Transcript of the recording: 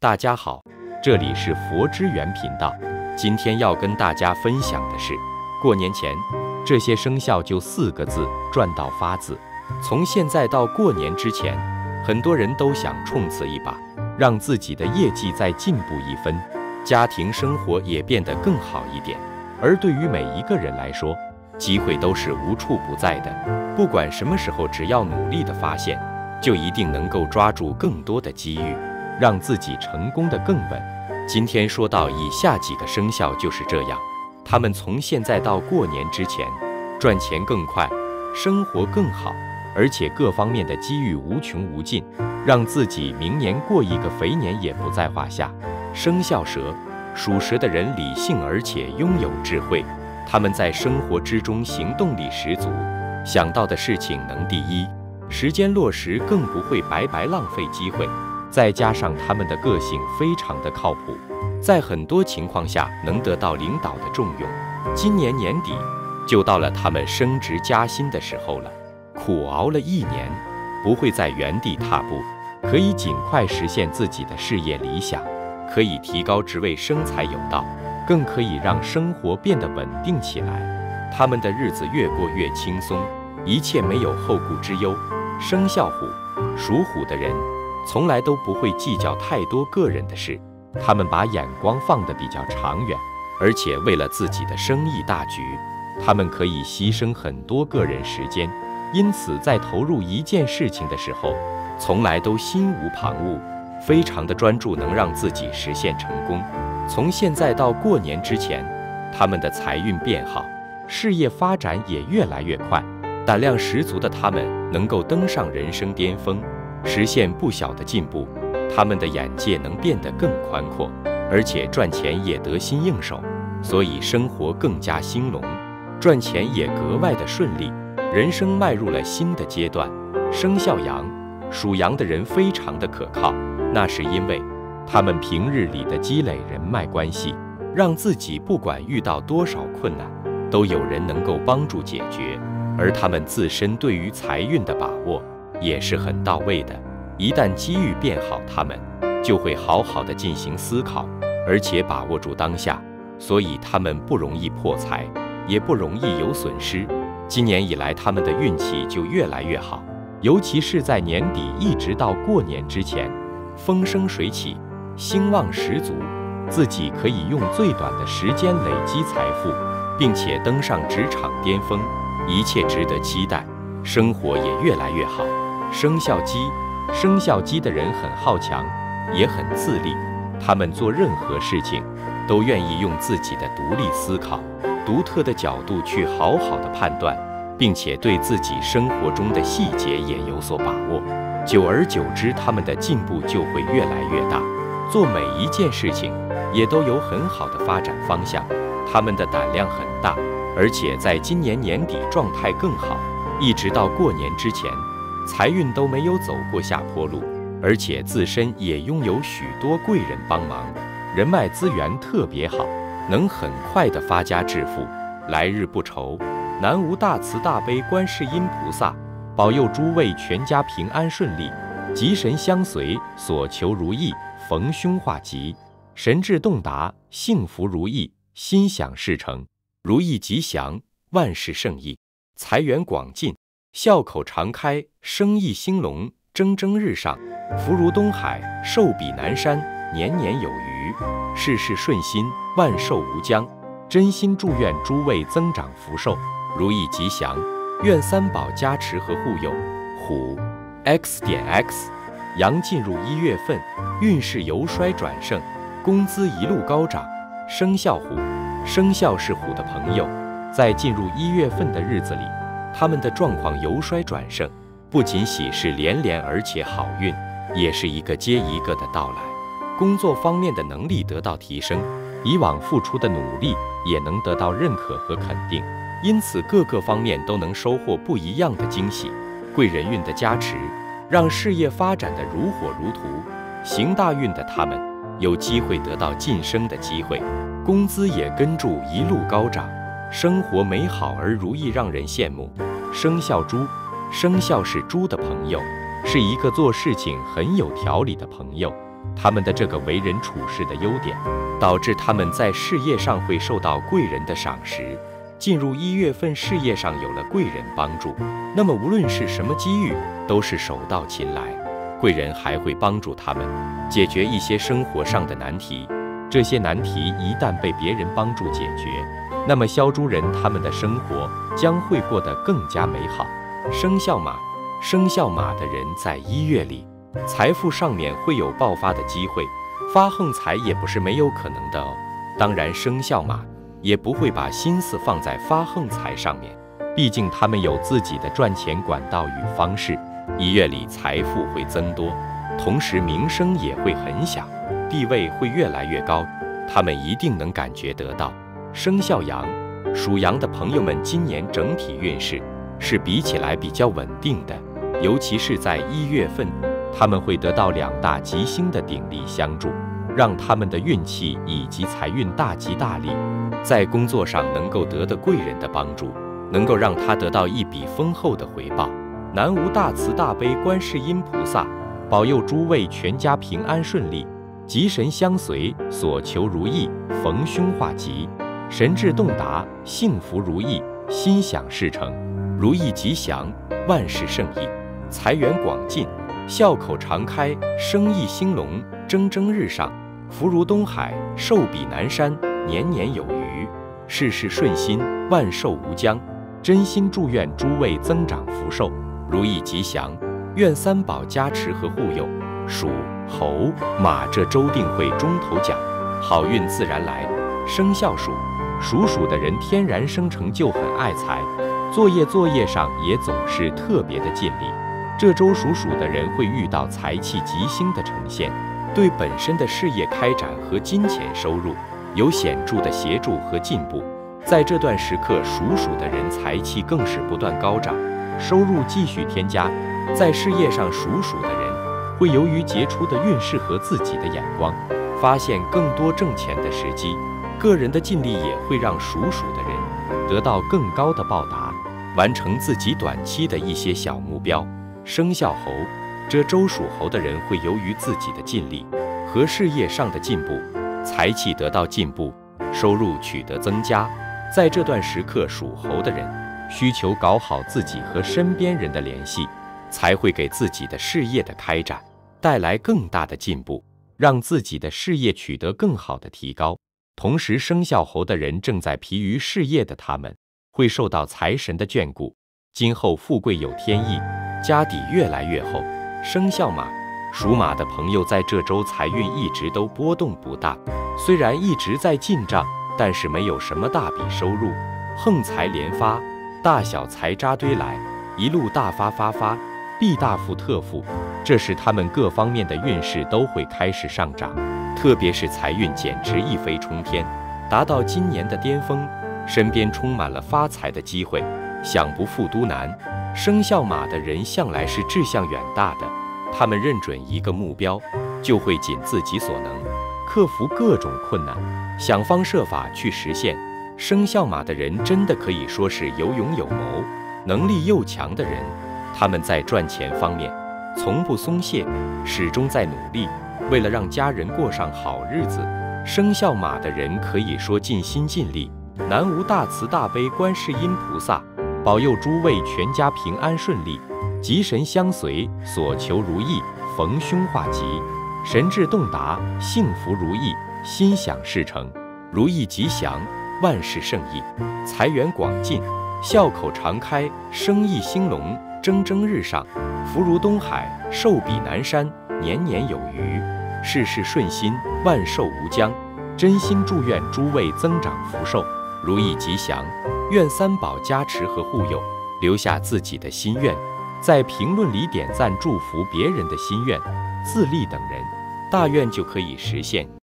大家好，这里是佛之源频道。今天要跟大家分享的是，过年前这些生肖就4个字：赚到发字。从现在到过年之前，很多人都想冲刺一把，让自己的业绩再进步1分，家庭生活也变得更好一点。而对于每一个人来说，机会都是无处不在的，不管什么时候，只要努力的发现，就一定能够抓住更多的机遇，让自己成功的更稳。今天说到以下几个生肖就是这样，他们从现在到过年之前，赚钱更快，生活更好，而且各方面的机遇无穷无尽，让自己明年过一个肥年也不在话下。生肖蛇，属蛇的人理性而且拥有智慧，他们在生活之中行动力十足，想到的事情能第一，时间落实更不会白白浪费机会。再加上他们的个性非常的靠谱，在很多情况下能得到领导的重用。今年年底就到了他们升职加薪的时候了，苦熬了1年，不会在原地踏步，可以尽快实现自己的事业理想，可以提高职位，生财有道，更可以让生活变得稳定起来。他们的日子越过越轻松，一切没有后顾之忧。生肖虎，属虎的人从来都不会计较太多个人的事，他们把眼光放得比较长远，而且为了自己的生意大局，他们可以牺牲很多个人时间，因此在投入一件事情的时候，从来都心无旁骛，非常的专注，能让自己实现成功。从现在到过年之前，他们的财运变好，事业发展也越来越快，胆量十足的他们能够登上人生巅峰，实现不小的进步。他们的眼界能变得更宽阔，而且赚钱也得心应手，所以生活更加兴隆，赚钱也格外的顺利，人生迈入了新的阶段。生肖羊，属羊的人非常的可靠，那是因为他们平日里的积累人脉关系，让自己不管遇到多少困难，都有人能够帮助解决。而他们自身对于财运的把握也是很到位的，一旦机遇变好，他们就会好好的进行思考，而且把握住当下，所以他们不容易破财，也不容易有损失。今年以来，他们的运气就越来越好，尤其是在年底一直到过年之前，风生水起，兴旺十足，自己可以用最短的时间累积财富，并且登上职场巅峰，一切值得期待，生活也越来越好。生肖鸡，生肖鸡的人很好强，也很自立，他们做任何事情都愿意用自己的独立思考、独特的角度去好好的判断，并且对自己生活中的细节也有所把握。久而久之，他们的进步就会越来越大，做每一件事情也都有很好的发展方向。他们的胆量很大，而且在今年年底状态更好，一直到过年之前，财运都没有走过下坡路，而且自身也拥有许多贵人帮忙，人脉资源特别好，能很快的发家致富，来日不愁。南无大慈大悲观世音菩萨，保佑诸位全家平安顺利，吉神相随，所求如意，逢凶化吉，神志洞达，幸福如意，心想事成，如意吉祥，万事胜意，财源广进，笑口常开，生意兴隆，蒸蒸日上，福如东海，寿比南山，年年有余，事事顺心，万寿无疆。真心祝愿诸位增长福寿，如意吉祥，愿三宝加持和护佑。虎 X.X， 羊进入1月份，运势由衰转盛，工资一路高涨。生肖虎，生肖是虎的朋友，在进入1月份的日子里，他们的状况由衰转盛，不仅喜事连连，而且好运也是一个接一个的到来。工作方面的能力得到提升，以往付出的努力也能得到认可和肯定，因此各个方面都能收获不一样的惊喜。贵人运的加持，让事业发展得如火如荼。行大运的他们有机会得到晋升的机会，工资也跟住一路高涨，生活美好而如意，让人羡慕。生肖猪，生肖是猪的朋友，是一个做事情很有条理的朋友， 他们的这个为人处事的优点，导致他们在事业上会受到贵人的赏识。进入1月份，事业上有了贵人帮助，那么无论是什么机遇，都是手到擒来。贵人还会帮助他们解决一些生活上的难题，这些难题一旦被别人帮助解决，那么肖猪人他们的生活将会过得更加美好。生肖马，生肖马的人在1月里，财富上面会有爆发的机会，发横财也不是没有可能的哦。当然，生肖马也不会把心思放在发横财上面，毕竟他们有自己的赚钱管道与方式。1月里财富会增多，同时名声也会很响，地位会越来越高，他们一定能感觉得到。生肖羊，属羊的朋友们今年整体运势是比起来比较稳定的，尤其是在1月份，他们会得到2大吉星的鼎力相助，让他们的运气以及财运大吉大利。在工作上能够得的贵人的帮助，能够让他得到一笔丰厚的回报。南无大慈大悲观世音菩萨，保佑诸位全家平安顺利，吉神相随，所求如意，逢凶化吉，神志洞达，幸福如意，心想事成，如意吉祥，万事胜意，财源广进，笑口常开，生意兴隆，蒸蒸日上，福如东海，寿比南山，年年有余，事事顺心，万寿无疆。真心祝愿诸位增长福寿，如意吉祥，愿三宝加持和护佑。属猴、马这周定会中头奖，好运自然来。生肖属，属鼠的人天然生成就很爱财，作业上也总是特别的尽力。这周属鼠的人会遇到财气吉星的呈现，对本身的事业开展和金钱收入有显著的协助和进步。在这段时刻，属鼠的人财气更是不断高涨，收入继续添加。在事业上，属鼠的人会由于杰出的运势和自己的眼光，发现更多挣钱的时机。个人的尽力也会让属鼠的人得到更高的报答，完成自己短期的一些小目标。生肖猴，这周属猴的人会由于自己的尽力和事业上的进步，财气得到进步，收入取得增加。在这段时刻，属猴的人需求搞好自己和身边人的联系，才会给自己的事业的开展带来更大的进步，让自己的事业取得更好的提高。同时，生肖猴的人正在疲于事业的他们，会受到财神的眷顾，今后富贵有天意，家底越来越厚。生肖马，属马的朋友在这周财运一直都波动不大，虽然一直在进账，但是没有什么大笔收入，横财连发，大小财扎堆来，一路大发，必大富特富。这时他们各方面的运势都会开始上涨，特别是财运简直一飞冲天，达到今年的巅峰，身边充满了发财的机会，想不富都难。生肖马的人向来是志向远大的，他们认准一个目标，就会尽自己所能，克服各种困难，想方设法去实现。生肖马的人真的可以说是有勇有谋，能力又强的人。他们在赚钱方面从不松懈，始终在努力，为了让家人过上好日子。生肖马的人可以说尽心尽力。南无大慈大悲观世音菩萨，保佑诸位全家平安顺利，吉神相随，所求如意，逢凶化吉，神志洞达，幸福如意，心想事成，如意吉祥，万事胜意，财源广进，笑口常开，生意兴隆，蒸蒸日上，福如东海，寿比南山，年年有余，事事顺心，万寿无疆。真心祝愿诸位增长福寿，如意吉祥，愿三宝加持和护佑。留下自己的心愿，在评论里点赞祝福别人的心愿，自立等人，大愿就可以实现。